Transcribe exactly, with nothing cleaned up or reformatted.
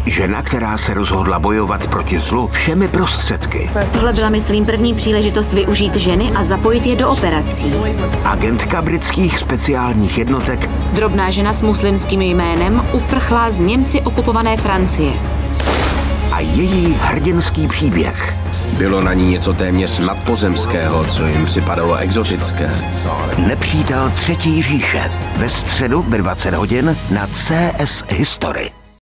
Žena, která se rozhodla bojovat proti zlu všemi prostředky. Tohle byla, myslím, první příležitost využít ženy a zapojit je do operací. Agentka britských speciálních jednotek. Drobná žena s muslimským jménem uprchla z Němci okupované Francie. A její hrdinský příběh. Bylo na ní něco téměř nadpozemského, co jim připadalo exotické. Nepřítel třetí říše. Ve středu ve dvacet hodin na C S History.